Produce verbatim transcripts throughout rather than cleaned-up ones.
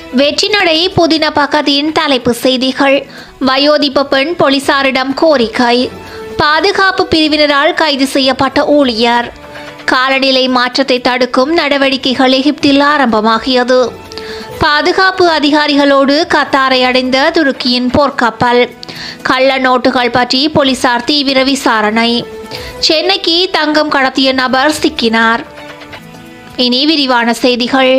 வெற்றிநடை புதின பக்கத்தின் தலைப்பு செய்திகள். வயோதிப பெண் போலீசாரிடம் கோரிக்கை. பாதுகாப்பு பிரிவினரால் கைது செய்யப்பட்ட ஊழியர். காலநிலை மாற்றத்தை தடுக்கும் நடவடிக்கைகள் எகிப்தில் ஆரம்பமாகியது. பாதுகாப்பு அதிகாரிகளோடு கத்தாரை அடைந்த துருக்கியின் போர்க்கப்பல். கள்ள நோட்டுகள் பற்றி போலீசார் தீவிர விசாரணை. சென்னைக்கு தங்கம் கடத்திய நபர் சிக்கினார். இனி விரிவான செய்திகள்.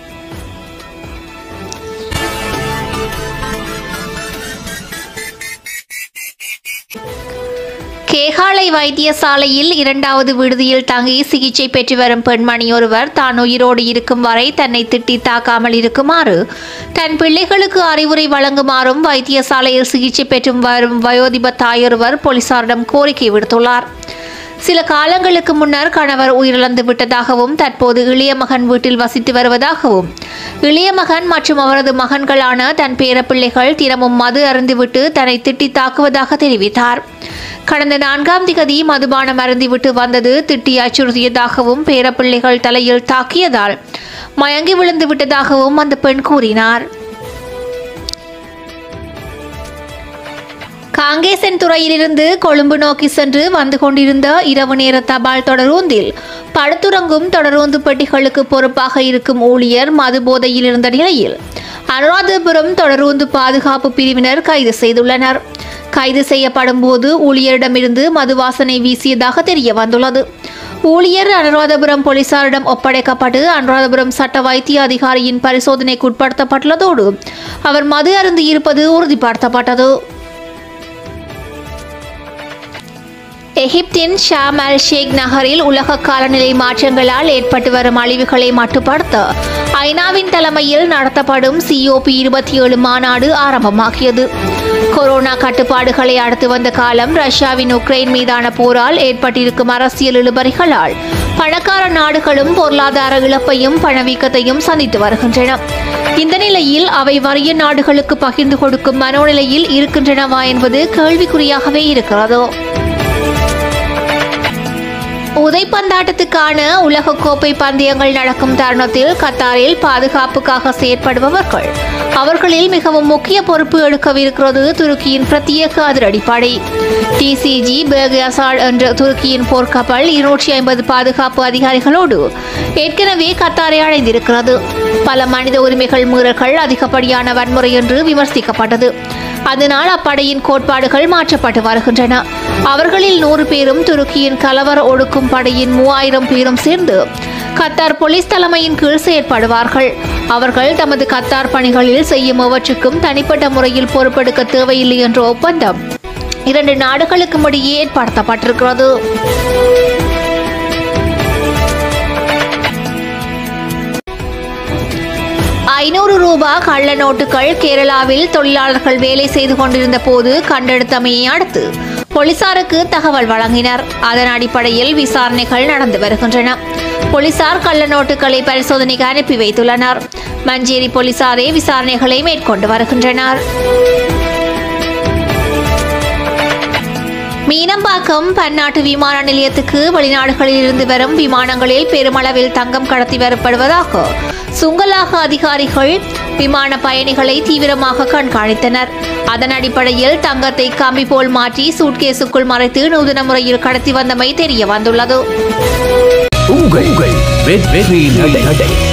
கேகாலை வைத்தியசாலையில் இரண்டாவது விடுதியில் தங்கி சிகிச்சை பெற்று வரும் பெண்மணி ஒருவர் தான் உயிரோடு இருக்கும் வரை தன்னை திட்டி தாக்காமல் இருக்குமாறு தன் பிள்ளைகளுக்கு அறிவுரை வழங்குமாறும் வைத்தியசாலையில் சிகிச்சை பெற்று வரும் வயோதிப தாயொருவர் போலீசாரிடம் கோரிக்கை விடுத்துள்ளார். சில காலங்களுக்கு முன்னர் கணவர் உயிரிழந்து விட்டதாகவும் தற்போது இளைய மகன் வீட்டில் வசித்து வருவதாகவும் இளைய மகன் மற்றும் அவரது மகன்களான தன் பேரப்பிள்ளைகள் தினமும் மது அருந்திவிட்டு தன்னை திட்டி தாக்குவதாக தெரிவித்தார். கடந்த நான்காம் திகதி மதுபானம் அருந்திவிட்டு வந்தது திட்டி அச்சுறுத்தியதாகவும் பேரப்பிள்ளைகள் தலையில் தாக்கியதால் மயங்கி விழுந்து விட்டதாகவும் அந்த பெண் கூறினார். காங்கேசன் துறையிலிருந்து கொழும்பு நோக்கி சென்று வந்து கொண்டிருந்த இரவு நேர தபால் தொடரூந்தில் படுத்துறங்கும் தொடரூந்து பெட்டிகளுக்கு பொறுப்பாக இருக்கும் ஊழியர் மது போதையில் இருந்த நிலையில் அனுராதபுரம் தொடரூந்து பாதுகாப்பு பிரிவினர் கைது செய்துள்ளனர். கைது செய்யப்படும் போது ஊழியரிடமிருந்து மது வாசனை வீசியதாக தெரிய வந்துள்ளது. ஊழியர் அனுராதபுரம் போலீசாரிடம் ஒப்படைக்கப்பட்டு அனுராதபுரம் சட்ட வைத்திய அதிகாரியின் பரிசோதனைக்கு உட்படுத்தப்பட்டுள்ளதோடு அவர் மது அருந்தி இருப்பது உறுதிப்படுத்தப்பட்டது. எகிப்தின் ஷாம் அல் ஷேக் நகரில் உலக காலநிலை மாற்றங்களால் ஏற்பட்டு வரும் அழிவுகளை மட்டுப்படுத்த ஐநாவின் தலைமையில் நடத்தப்படும் சிஓபி இருபத்தி ஏழு மாநாடு ஆரம்பமாகியது. கொரோனா கட்டுப்பாடுகளை அடுத்து வந்த காலம் ரஷ்யாவின் உக்ரைன் மீதான போரால் ஏற்பட்டிருக்கும் அரசியல் இழுபறிகளால் பணக்கார நாடுகளும் பொருளாதார இழப்பையும் பணவீக்கத்தையும் சந்தித்து வருகின்றன. இந்த நிலையில் அவை வறிய நாடுகளுக்கு பகிர்ந்து கொடுக்கும் மனோநிலையில் இருக்கின்றனவா என்பது கேள்விக்குறியாகவே இருக்கிறது. உதைப்பந்தாட்டத்துக்கான உலகக்கோப்பை பந்தயங்கள் நடக்கும் தருணத்தில் கத்தாரில் பாதுகாப்புக்காக செயற்படுபவர்கள் அவர்களில் மிகவும் முக்கிய பொறுப்பு எடுக்கவிருக்கிறது துருக்கியின் பிரத்யேக அதிரடிப்படை. டிசிஜி பேகசாட் என்ற துருக்கியின் போர்க்கப்பல் இருநூற்றி ஐம்பது பாதுகாப்பு அதிகாரிகளோடு ஏற்கனவே கத்தாரை அடைந்திருக்கிறது. பல மனித உரிமைகள் மீறல்கள் அதிகப்படியான வன்முறை என்று விமர்சிக்கப்பட்டது. அதனால் அப்படையின் கோட்பாடுகள் மாற்றப்பட்டு வருகின்றன. அவர்களில் நூறு பேரும் துருக்கியின் கலவர ஒடுக்கும் படையின் மூவாயிரம் பேரும் சேர்ந்து கத்தார் போலீஸ் தலைமையின் கீழ் செயற்படுவார்கள். அவர்கள் தமது கத்தார் பணிகளில் செய்யும் எவற்றுக்கும் தனிப்பட்ட முறையில் பொறுப்பெடுக்க தேவையில்லை என்ற ஒப்பந்தம் இரண்டு நாடுகளுக்கும் இடையே ஏற்படுத்தப்பட்டிருக்கிறது. ஐநூறு ரூபாய் கள்ள நோட்டுகள் கேரளாவில் தொழிலாளர்கள் வேலை செய்து கொண்டிருந்த போது கண்டெடுத்தமையை அடுத்து போலீசாருக்கு தகவல் வழங்கினர். அதன் அடிப்படையில் விசாரணைகள் நடந்து வருகின்றன. போலீசார் கள்ள நோட்டுகளை பரிசோதனைக்கு அனுப்பி வைத்துள்ளனர். மஞ்சேரி போலீசாரே விசாரணைகளை மேற்கொண்டு வருகின்றனர். மீனம்பாக்கம் பன்னாட்டு விமான நிலையத்துக்கு வெளிநாடுகளில் இருந்து வரும் விமானங்களில் பெருமளவில் தங்கம் கடத்தி வரப்படுவதாக சுங்கலாக அதிகாரிகள் விமான பயணிகளை தீவிரமாக கண்காணித்தனர். அதன் அடிப்படையில் தங்கத்தை கம்பி போல் மாற்றி சூட்கேஸுக்குள் மறைத்து நூதன முறையில் கடத்தி வந்தமை தெரிய வந்துள்ளது.